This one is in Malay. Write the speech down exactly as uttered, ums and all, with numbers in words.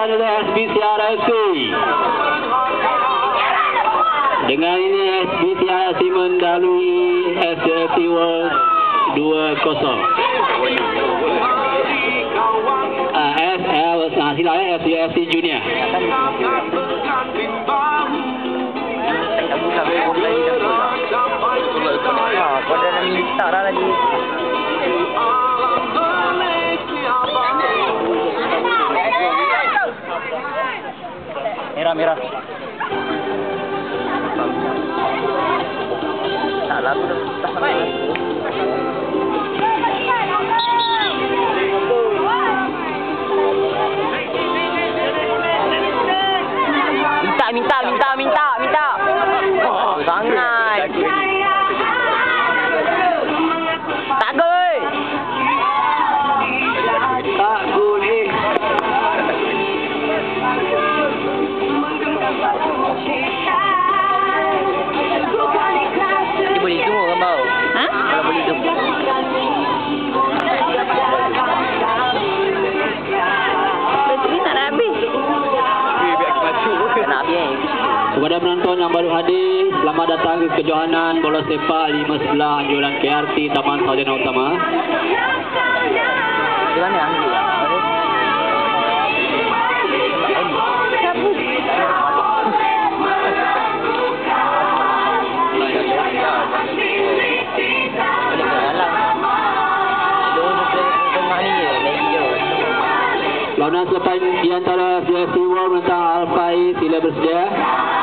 dimenangkan oleh S B C R F C. Dengan ini S B C R F C mendahului S C F C World dua kosong. Uh, S L uh, silap S C F C Junior. Kau dah nak minta dah lagi. Merah, merah. Salah aku dah tak salah. Minta, minta, minta, minta, minta. Oh, sangat. Tak boleh. Tak boleh. Dia boleh zoom orang bau. Ha? Kalau boleh zoom. Bateri tak nak habis. Tak nak habis. Kepada penonton yang baru hadir, selamat datang ke kejohanan bola sepak lima sebelah anjuran K R T Taman Sarjana Utama. Di mana Anggi? Lawanan selepas di antara S C F C World menentang Al-Faiz, sila bersedia.